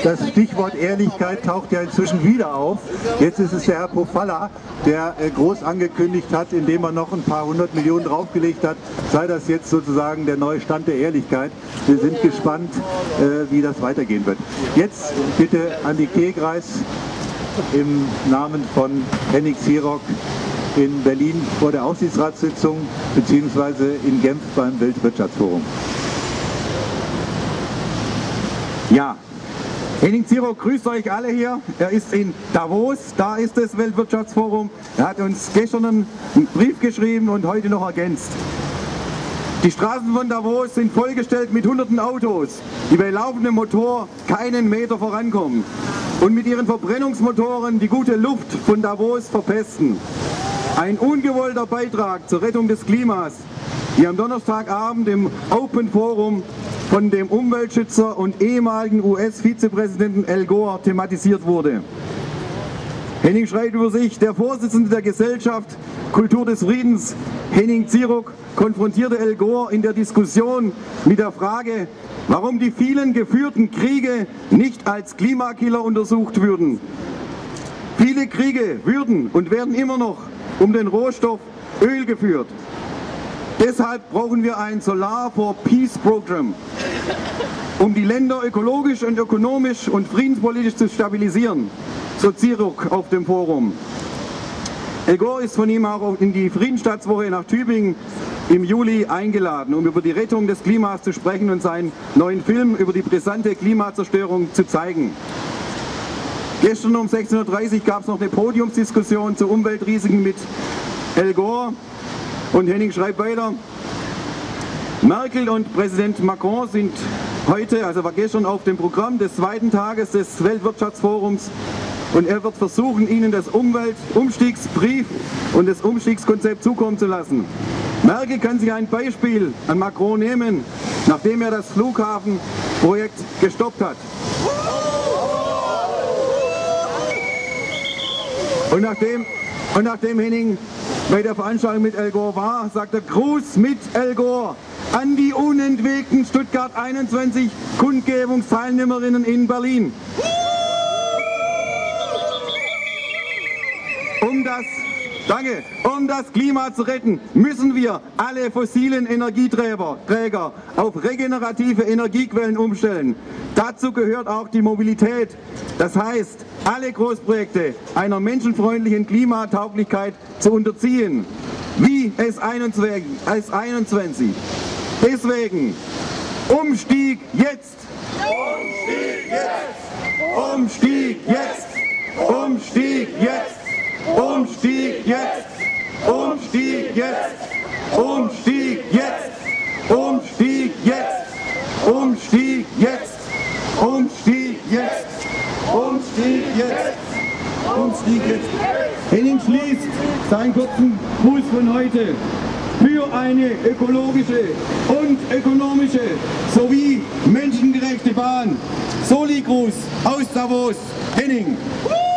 Das Stichwort Ehrlichkeit taucht ja inzwischen wieder auf. Jetzt ist es der Herr Pofalla, der groß angekündigt hat, indem er noch ein paar 100 Millionen draufgelegt hat, sei das jetzt sozusagen der neue Stand der Ehrlichkeit. Wir sind gespannt, wie das weitergehen wird. Jetzt bitte Andi Kegreis im Namen von Henning Zierock in Berlin vor der Aufsichtsratssitzung bzw. in Genf beim Weltwirtschaftsforum. Ja, Henning Zierock grüßt euch alle hier. Er ist in Davos, da ist das Weltwirtschaftsforum. Er hat uns gestern einen Brief geschrieben und heute noch ergänzt. Die Straßen von Davos sind vollgestellt mit hunderten Autos, die bei laufendem Motor keinen Meter vorankommen und mit ihren Verbrennungsmotoren die gute Luft von Davos verpesten. Ein ungewollter Beitrag zur Rettung des Klimas, die am Donnerstagabend im Open Forum von dem Umweltschützer und ehemaligen US-Vizepräsidenten Al Gore thematisiert wurde. Henning schreibt über sich: Der Vorsitzende der Gesellschaft Kultur des Friedens, Henning Zierock, konfrontierte Al Gore in der Diskussion mit der Frage, warum die vielen geführten Kriege nicht als Klimakiller untersucht würden. Viele Kriege würden und werden immer noch um den Rohstoff Öl geführt. Deshalb brauchen wir ein Solar for Peace Program, um die Länder ökologisch und ökonomisch und friedenspolitisch zu stabilisieren, so Zierock auf dem Forum. Al Gore ist von ihm auch in die Friedensstaatswoche nach Tübingen im Juli eingeladen, um über die Rettung des Klimas zu sprechen und seinen neuen Film über die brisante Klimazerstörung zu zeigen. Gestern um 16:30 Uhr gab es noch eine Podiumsdiskussion zu Umweltrisiken mit Al Gore. Und Henning schreibt weiter: Merkel und Präsident Macron sind heute, also war gestern, auf dem Programm des zweiten Tages des Weltwirtschaftsforums und er wird versuchen, Ihnen das Umstiegsbrief und das Umstiegskonzept zukommen zu lassen. Merkel kann sich ein Beispiel an Macron nehmen, nachdem er das Flughafenprojekt gestoppt hat. Und nachdem Henning bei der Veranstaltung mit Al Gore war, sagt er: Gruß mit Al Gore an die unentwegten Stuttgart 21 Kundgebungsteilnehmerinnen in Berlin. Um das Klima zu retten, müssen wir alle fossilen Energieträger auf regenerative Energiequellen umstellen. Dazu gehört auch die Mobilität. Das heißt, alle Großprojekte einer menschenfreundlichen Klimatauglichkeit zu unterziehen. Wie S21. Deswegen Umstieg jetzt! Umstieg jetzt! Umstieg jetzt! Umstieg jetzt! Umstieg jetzt! Umstieg jetzt! Umstieg jetzt! Umstieg jetzt! Umstieg jetzt! Umstieg jetzt! Umstieg jetzt! Umstieg jetzt! Henning schließt seinen kurzen Gruß von heute für eine ökologische und ökonomische sowie menschengerechte Bahn. Soli-Gruß aus Davos, Henning!